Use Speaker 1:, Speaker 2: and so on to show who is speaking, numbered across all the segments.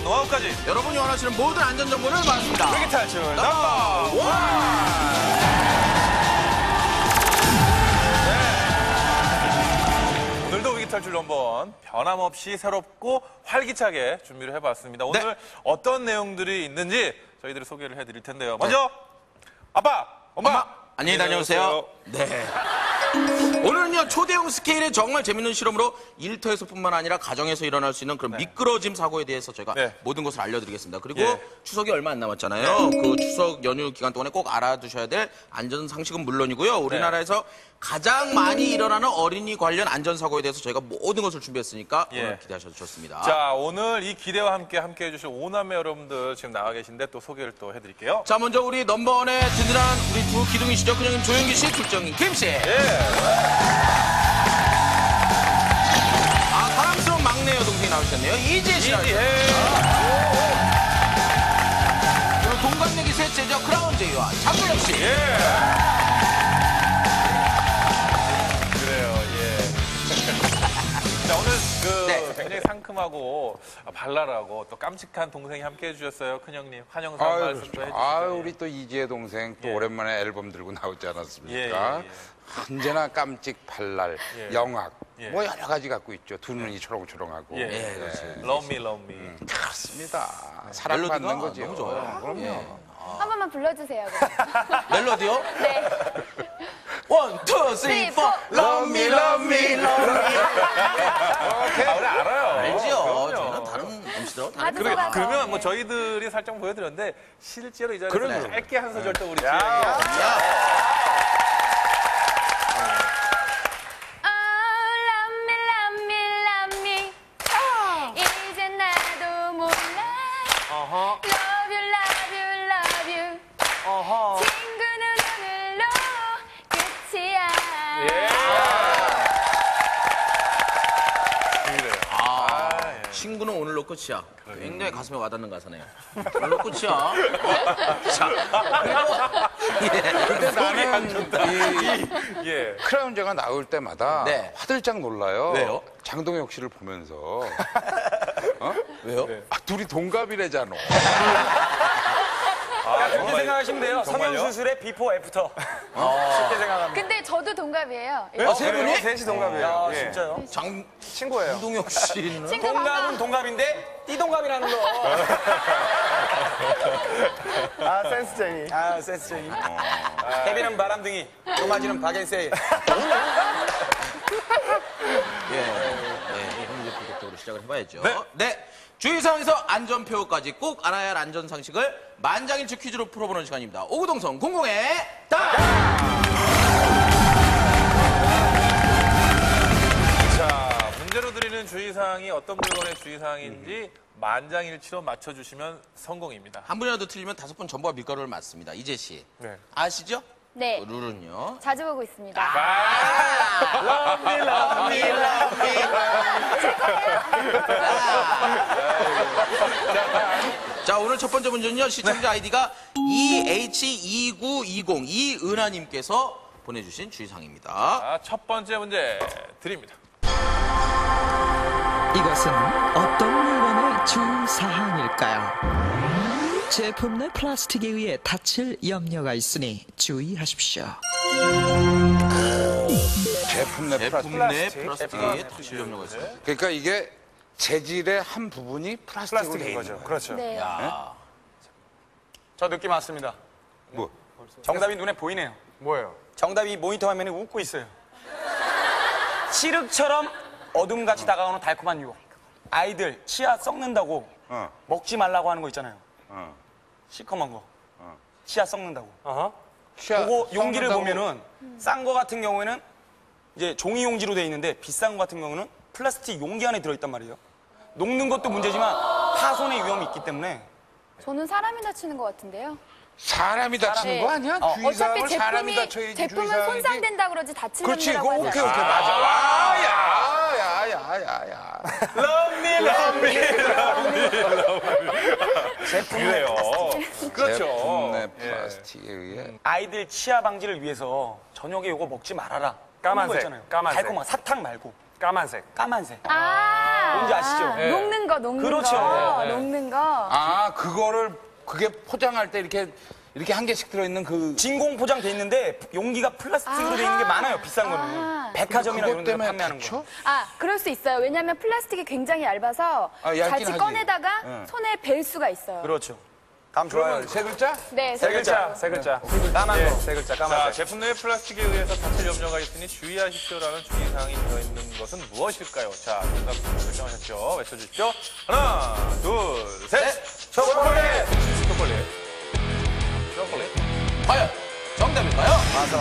Speaker 1: 노하우까지
Speaker 2: 여러분이 원하시는 모든 안전정보를 말씀드립니다.
Speaker 1: 위기 탈출 넘버 1! 오늘도 위기 탈출 넘버 1 변함없이 새롭고 활기차게 준비를 해봤습니다. 오늘 어떤 내용들이 있는지 저희들이 소개를 해드릴 텐데요. 먼저 아빠, 엄마
Speaker 2: 안녕히 다녀오세요. 네. 오늘은요, 초대형 스케일의 정말 재밌는 실험으로 일터에서뿐만 아니라 가정에서 일어날 수 있는 그런 미끄러짐 사고에 대해서 저희가 모든 것을 알려드리겠습니다. 그리고 추석이 얼마 안 남았잖아요. 그 추석 연휴 기간 동안에 꼭 알아두셔야 될 안전상식은 물론이고요. 우리나라에서 가장 많이 일어나는 어린이 관련 안전사고에 대해서 저희가 모든 것을 준비했으니까 오늘 기대하셔도 좋습니다.
Speaker 1: 자, 오늘 이 기대와 함께 해주실 오남매 여러분들 지금 나와 계신데 또 소개를 또 해드릴게요.
Speaker 2: 자, 먼저 우리 넘버원의 든든한 우리 두 기둥이시죠. 큰형님 조영기 씨, 둘째형님 김 씨. 아, 사랑스러운 막내 여동생이 나오셨네요. 이지혜 씨. 그리고 동갑내기 셋째죠. 크라운 제이와 장구영 씨.
Speaker 1: 자, 오늘 굉장히 상큼하고 발랄하고 또 깜찍한 동생이 함께 해주셨어요. 큰형님, 환영사 말씀 또 해주시죠.
Speaker 3: 우리 또 이지혜 동생 또 오랜만에 앨범 들고 나오지 않았습니까? 언제나 깜찍, 발랄, 영악, 뭐 여러 가지 갖고 있죠. 두 눈이 초롱초롱하고.
Speaker 1: Love me, love me.
Speaker 3: 그렇습니다. 사랑받는 거죠.
Speaker 2: 너무 좋아요.
Speaker 3: 그럼요.
Speaker 4: 한 번만 불러주세요.
Speaker 2: 멜로디요?
Speaker 4: 네.
Speaker 2: 1, 2, 3, 4. Love me, love me, love me.
Speaker 1: 우리 알아요.
Speaker 2: 알지요. 저희는 다른 MC들하고 다른.
Speaker 1: 그러면 뭐 저희들이 살짝 보여드렸는데 실제로 이 자리에서 짧게 한 소절 또 우리 지혜가.
Speaker 4: 이제 나도 몰라. Love you, love you, love you. 친구는 오늘로 끝이야.
Speaker 2: 친구는 오늘로 끝이야. 굉장히 가슴에 와닿는 가사네요. 오늘로 끝이야. 자,
Speaker 3: 근데 나는 이 크라운제가 나올 때마다 화들짝 놀라요.
Speaker 2: 왜요?
Speaker 3: 장동혁 씨를 보면서.
Speaker 2: 왜요?
Speaker 3: 둘이 동갑이래잖아.
Speaker 5: 그렇게 생각하시면 돼요. 성형수술의 비포 애프터. 쉽게 생각합니다.
Speaker 4: 근데 저도 동갑이에요.
Speaker 2: 세 분이?
Speaker 5: 셋이 동갑이에요. 진짜요?
Speaker 2: 친구예요. 이동혁 씨는?
Speaker 4: 친구
Speaker 5: 동갑은 동갑인데 띠동갑이라는 거.
Speaker 6: 센스쟁이.
Speaker 5: 센스쟁이. 해비는 바람둥이, 요마지는 박앤세이.
Speaker 2: 그럼 이제 본격적으로 시작을 해봐야죠. 네. 주의사항에서 안전표까지 꼭 알아야 할 안전상식을 만장일치 퀴즈로 풀어보는 시간입니다. 오구동성 공공의 땅!
Speaker 1: 자, 문제로 드리는 주의사항이 어떤 물건의 주의사항인지 만장일치로 맞춰주시면 성공입니다.
Speaker 2: 한 분이라도 틀리면 5번 전부와 밀가루를 맞습니다. 이재 씨. 아시죠?
Speaker 4: 네.
Speaker 2: 룰은요?
Speaker 4: 자주 보고 있습니다.
Speaker 2: Love me, love me, love me. 자, 오늘 첫 번째 문제는요. 시청자 아이디가 EH2920 이은하님께서 보내주신 주의사항입니다.
Speaker 1: 자, 첫 번째 문제 드립니다.
Speaker 7: 이것은 어떤 물건의 주사항일까요? 제품 내 플라스틱에 의해 다칠 염려가 있으니 주의하십시오.
Speaker 3: 제품 내
Speaker 2: 플라스틱에 다칠 염려가 있어요.
Speaker 3: 그러니까 이게 재질의 한 부분이 플라스틱으로 된 거죠.
Speaker 5: 그렇죠.
Speaker 4: 네.
Speaker 5: 저 느낌 왔습니다.
Speaker 3: 뭐?
Speaker 5: 정답이 눈에 보이네요.
Speaker 6: 뭐예요?
Speaker 5: 정답이 모니터 화면에 웃고 있어요. 칠흑처럼 어둠같이 다가오는 달콤한 유혹. 아이들 치아 썩는다고 먹지 말라고 하는 거 있잖아요. 시커먼 거. 치아 썩는다고. 그거 용기를 보면은 싼 거 같은 경우에는 이제 종이 용지로 돼 있는데 비싼 거 같은 경우는 플라스틱 용기 안에 들어있단 말이에요. 녹는 것도 문제지만 파손의 위험이 있기 때문에.
Speaker 4: 저는 사람이 다치는 것 같은데요.
Speaker 3: 사람이 다치는 거 아니야?
Speaker 4: 어차피
Speaker 3: 사람이 다쳐야지.
Speaker 4: 제품은
Speaker 3: 주의사항이지.
Speaker 4: 손상된다 그러지 다치는
Speaker 3: 그렇지,
Speaker 4: 거라고
Speaker 3: 그거
Speaker 4: 하지
Speaker 3: 오케이,
Speaker 4: 않아요.
Speaker 3: 맞아. 야야야야야.
Speaker 1: Love me, love me, love me, love me. 그래요. 그렇죠.
Speaker 3: 제품 내 플라스틱에 의해.
Speaker 5: 아이들 치아 방지를 위해서 저녁에 이거 먹지 말아라.
Speaker 6: 까만색,
Speaker 5: 그런 거 있잖아요.
Speaker 6: 까만색.
Speaker 5: 달콤한 사탕 말고
Speaker 6: 까만색.
Speaker 5: 까만색.
Speaker 4: 아,
Speaker 5: 뭔지 아시죠?
Speaker 4: 아, 녹는 거, 녹는
Speaker 5: 그렇죠.
Speaker 4: 거.
Speaker 5: 네.
Speaker 4: 녹는 거.
Speaker 3: 아, 그게 포장할 때 이렇게 한 개씩 들어있는 그.
Speaker 5: 진공 포장돼 있는데 용기가 플라스틱으로 돼 있는 게 많아요. 비싼 거는. 백화점이나
Speaker 3: 그것
Speaker 5: 이런 데
Speaker 3: 때문에
Speaker 5: 판매하는
Speaker 3: 다쳐?
Speaker 5: 거.
Speaker 4: 아, 그럴 수 있어요. 왜냐면 플라스틱이 굉장히 얇아서
Speaker 3: 아, 얇긴
Speaker 4: 자칫
Speaker 3: 하지.
Speaker 4: 꺼내다가 손에 벨 수가 있어요.
Speaker 5: 그렇죠.
Speaker 6: 다음 좋아요.
Speaker 3: 세 글자?
Speaker 4: 네,
Speaker 6: 세 글자, 세 글자. 까만 거, 세 글자,
Speaker 1: 자,
Speaker 6: 까만색.
Speaker 1: 제품 내의 플라스틱에 의해서 다칠 염려가 있으니 주의하십시오라는 주의사항이 들어있는 것은 무엇일까요? 자, 정답 결정하셨죠? 외쳐주십시오. 하나, 둘, 셋! 초콜릿! 초콜릿. 초콜릿.
Speaker 2: 과연 정답일까요?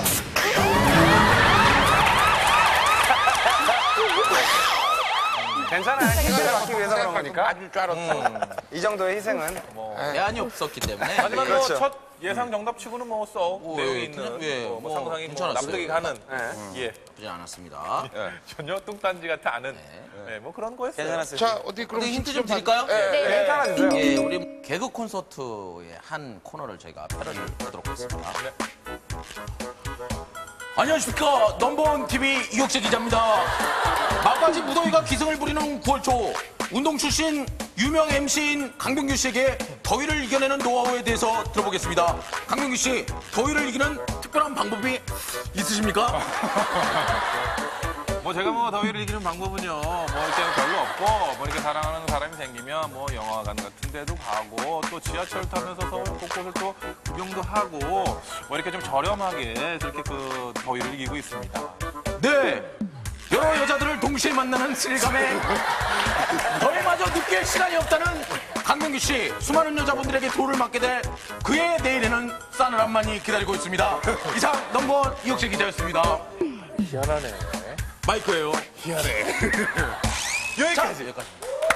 Speaker 6: 괜찮아요. 시간을 받기 위해서 그런 거니까.
Speaker 3: 맞을 줄 알았어.
Speaker 6: 이 정도의 희생은.
Speaker 2: 대안이 없었기 때문에.
Speaker 1: 하지만
Speaker 6: 그렇죠.
Speaker 1: 뭐 첫 예상 정답치고는 썩 내용이
Speaker 2: 예,
Speaker 1: 있는
Speaker 2: 예,
Speaker 1: 뭐
Speaker 2: 뭐
Speaker 1: 상상이
Speaker 2: 괜찮았어요.
Speaker 1: 납득이 가는 예
Speaker 2: 나쁘지 않았습니다.
Speaker 1: 전혀 뚱딴지 같지 않은 뭐 그런 거였어요.
Speaker 5: 괜찮았어요.
Speaker 3: 자, 어디 그럼
Speaker 2: 근데 힌트 좀 드릴까요?
Speaker 4: 네.
Speaker 6: 힌트 하나 주세요.
Speaker 2: 예, 우리 개그 콘서트의 한 코너를 저희가 패러디 하도록 하겠습니다. 안녕하십니까. 넘버원 TV 이혁재 기자입니다. 막바지 무더위가 기승을 부리는 9월 초 운동 출신 유명 MC인 강병규 씨에게 더위를 이겨내는 노하우에 대해서 들어보겠습니다. 강병규 씨, 더위를 이기는 특별한 방법이 있으십니까?
Speaker 1: 뭐 제가 뭐 더위를 이기는 방법은요 뭐 이렇게 별로 없고 뭐 이렇게 사랑하는 사람이 생기면 뭐 영화관 같은 데도 가고 또 지하철 타면서 서울 곳곳을 또 구경도 하고 뭐 이렇게 좀 저렴하게 이렇게 그 더위를 이기고 있습니다.
Speaker 2: 네. 여러 여자들을 동시에 만나는 스릴감에 더위마저 느낄 시간이 없다는 강명규 씨. 수많은 여자분들에게 도를 맞게 될 그의 내일에는 싸늘함만이 기다리고 있습니다. 이상 넘버원 이혁재 기자였습니다.
Speaker 1: 희한하네.
Speaker 2: 마이크예요.
Speaker 1: 여기까지.
Speaker 2: 여기까지.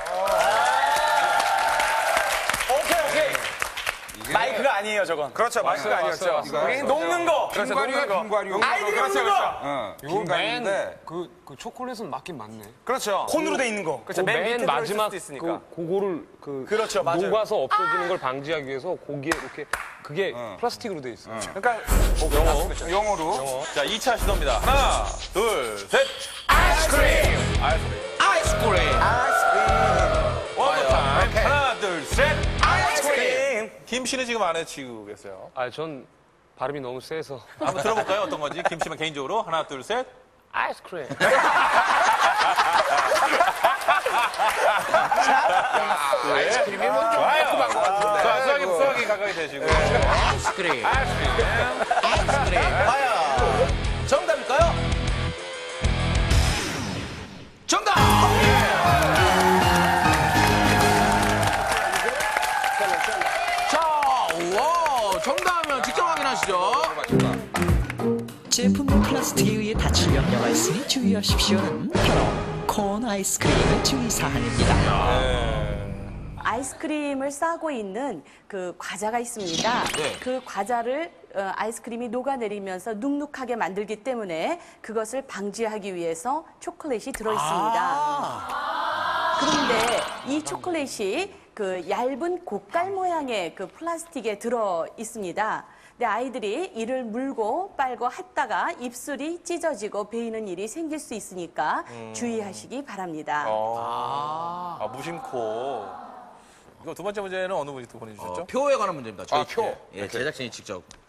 Speaker 5: 오케이. 마이크가 아니에요, 저건.
Speaker 6: 그렇죠. 마스크가 아니었죠.
Speaker 5: 우리 녹는 거.
Speaker 6: 그렇죠. 녹는 거.
Speaker 3: 빈과류.
Speaker 5: 아이들이 녹는 거.
Speaker 6: 빈관인데.
Speaker 8: 그 초콜릿은 맞긴 맞네.
Speaker 6: 그렇죠.
Speaker 5: 콘으로 돼 있는 거.
Speaker 6: 그렇죠.
Speaker 8: 맨 마지막
Speaker 6: 수도 있으니까.
Speaker 8: 그거를
Speaker 5: 그렇죠, 맞아요.
Speaker 8: 녹아서 없어지는 걸 방지하기 위해서 고기에 이렇게 그게 플라스틱으로 돼 있어요.
Speaker 6: 그러니까
Speaker 3: 영어로.
Speaker 1: 자 2차 시도입니다. 하나, 둘, 셋.
Speaker 2: 아이스크림.
Speaker 1: 아이스크림. 원more time. 하나, 둘, 셋.
Speaker 5: 아이스크림.
Speaker 1: 김 씨는 지금 안 해치고 계세요.
Speaker 8: 아, 전 발음이 너무 세서
Speaker 1: 한번 들어볼까요? 어떤 건지. 김 씨만 개인적으로. 하나, 둘, 셋.
Speaker 8: 아이스크림.
Speaker 3: 아이스크림이 먼저 마이크 받고 같은데.
Speaker 1: 자, 수학이 가까이 되시고.
Speaker 2: 아이스크림. 아이스크림. 과연 정답일까요? 정답! 자, 와, 정답이면 직접 확인하시죠.
Speaker 7: 제품 내 플라스틱에 의해 다칠 염려가 있으니 주의하십시오는 바로 콘 아이스크림의 주의사항입니다.
Speaker 9: 아이스크림을 싸고 있는 그 과자가 있습니다.
Speaker 2: 네.
Speaker 9: 그 과자를 아이스크림이 녹아내리면서 눅눅하게 만들기 때문에 그것을 방지하기 위해서 초콜릿이 들어 있습니다. 그런데 이 초콜릿이 그 얇은 고깔 모양의 그 플라스틱에 들어 있습니다. 근데 아이들이 이를 물고 빨고 했다가 입술이 찢어지고 베이는 일이 생길 수 있으니까 주의하시기 바랍니다.
Speaker 1: 무심코. 이거 두 번째 문제는 어느 분이 또 보내주셨죠?
Speaker 2: 표에 관한 문제입니다. 저희
Speaker 3: 표.
Speaker 2: 예, 제작진이 직접